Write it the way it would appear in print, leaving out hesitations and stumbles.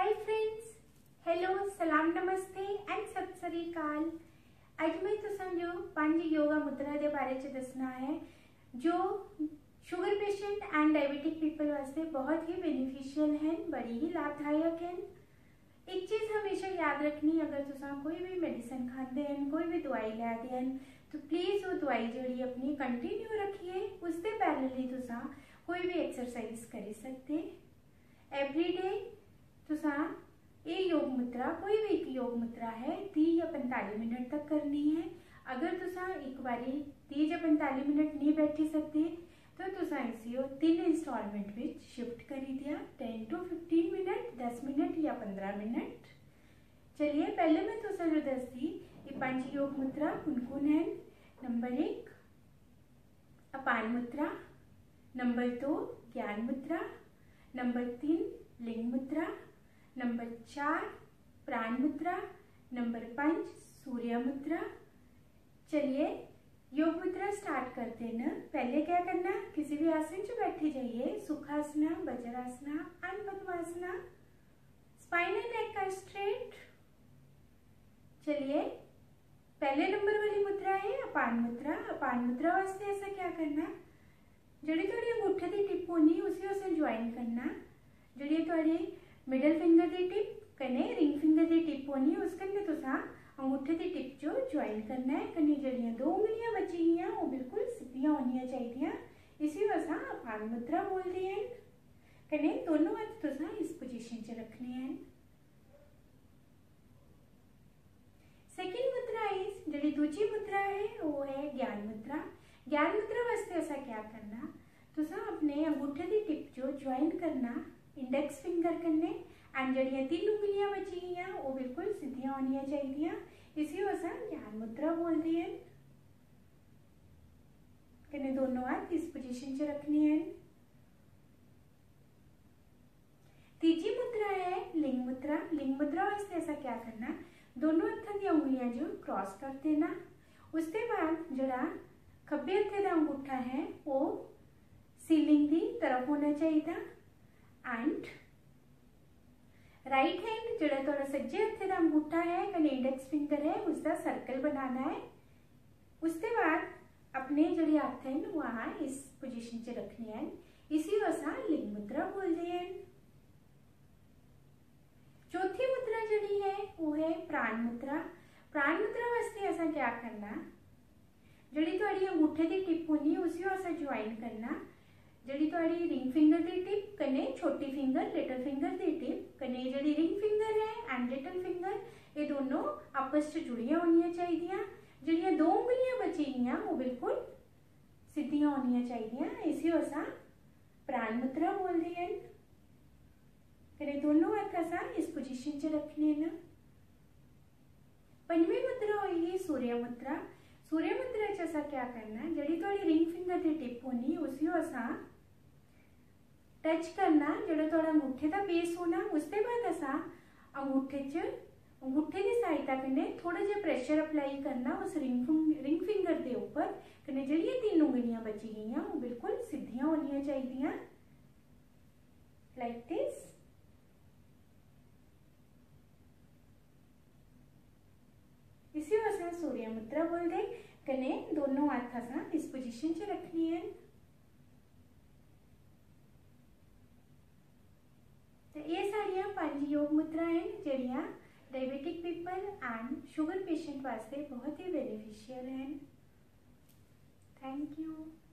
Hi friends, hello, सलाम, नमस्ते and सत श्री अकाल। अज मैं तुसां जो 5 योगा मुद्रा के बारे च दसना है जो sugar patient and diabetic people वास्ते बहुत ही बेनिफिशियल हैं, बड़ी ही लाभदायक हैं। एक चीज़ हमेशा याद रखनी, अगर तुसां कोई भी मेडिसिन खाते हैं, कोई भी दवाई लैते हैं, तो प्लीज़ वो दवाई जी अपनी कंटिन्यू रखिए। उसके पैरेलली तुसां कोई भी एक्सरसाइज करी सकते एवरीडे। तुसा ये योग मुद्रा कोई भी एक योग मुद्रा है 30 या 45 मिनट तक करनी है। अगर तुसा एक बारी 30 या 45 मिनट नहीं बैठी सकते तो तुसा इसी 3 इंस्टॉलमेंट में शिफ्ट करी दिया, 10 to 15 मिनट, 10 मिनट या 15 मिनट। चलिए पहले मैं तुसा जो दस दी ये 5 योग मुद्रा कौन है। नंबर 1 अपान मुद्रा, नंबर 2 ज्ञान मुद्रा, नंबर 3 लिंग मुद्रा, नंबर 4 प्राण मुद्रा, नंबर 5 सूर्य मुद्रा। चलिए योग मुद्रा स्टार्ट करते हैं ना। पहले क्या करना, किसी भी आसन से बैठी जाइए, सुखासना, वज्रासना एंड पद्मासना। स्पाइन एंड नेक का स्ट्रेट। चलिए पहले नंबर वाली मुद्रा है अपान मुद्रा। अपान मुद्रा वास्ते ऐसा क्या करना, जी थोड़ी अंगूठे की टिप होनी उसी उसे ज्वाइन करना। जी थोड़ी मिडल फिंगर की टिप कने रिंग फिंगर की टिप होनी, उस कन्ने तुसा अंगूठे की टिप जो ज्वाइन करना है। कन्ने जड़ियां 2 उंगलियां बची हुई हैं वो बिल्कुल सीधियां होनी चाहिए, इसी असा अपान मुद्रा बोलते हैं। कने दोनों हाथ तुसा इस पोजीशन च रखने हैं। सेकंड मुद्रा इज जी दूसरी मुद्रा है वो है ज्ञान मुद्रा। ज्ञान मुद्रा वास्ते ऐसा क्या करना, तुसा अपने अंगूठे की टिप जो ज्वाइन करना इंडेक्स फिंगर करने एंड जड़ियां 3 उंगलियां बची हुई हैं वो बिल्कुल सीधियां होनी चाहिए, इसी असा ज्ञान मुद्रा बोलते हैं। कने दोनों हाथ इस पोजीशन च रखने हैं। तीसरी मुद्रा है लिंग मुद्रा। लिंग मुद्रा वास्ते ऐसा क्या करना, दोनों हथों की उंगलियां जो क्रॉस कर देना। उसके बाद जड़ा खब्बे हथे का अंगूठा है वो सीलिंग की तरफ होना चाहिए एंड राइट हैंड जो थोड़ा सज्जे हथे का अंगूठा है कने इंडेक्स फिंगर है उसका सर्कल बनाना है। उसके बाद अपने जड़े हाथ हैं वहां इस पोजीशन च रखने हैं, इसी असा लिंग मुद्रा बोलते हैं। चौथी मुद्रा जड़ी है वो है प्राण मुद्रा। प्राण मुद्रा वास्ते ऐसा क्या करना, जड़ी थोड़ी अंगूठे की टिप होनी उसी असा ज्वाइन करना। जड़ी थोड़ी रिंग फिंगर की टिप कने छोटी फिंगर लिटिल फिंगर की टिप कने जड़ी रिंग फिंगर है एंड लिटिल फिंगर ये दोनों आपस में जुड़िया होनी चाहिए। जड़ियां 2 उंगलियां बची हुई वो बिल्कुल सीधियां होनी चाहिए, इसी असा प्राण मुद्रा बोलते हैं। कने दोनों हाथ असा इस पोजीशन च रखने ना। पंजवी मुद्रा होगी सूर्य मुद्रा। सूर्य मुद्रा च असा क्या करना, जड़ी थोड़ी रिंग फिंगर की टिप होनी उसी असा टच करना जो थोड़ा अंगूठे का बेस होना। उसके बाद असा अंगूठे की सहायता कने थोड़ा जिहा प्रेशर अप्लाई करना उस रिंग फिंगर के ऊपर। कने जड़ियां 3 उंगलियां बची हुई हैं वो बिल्कुल सीधियां होनी चाहिए, लाइक दिस। इसी असा सूर्य मुद्रा बोलते। कने दोनों हाथ असा इस पोजीशन च रखनी है। ये सारिया 5 योग मुद्रा हैं जड़ियां diabetic people and sugar patient वास्ते बहुत ही बेनिफिशियल हैं। Thank you.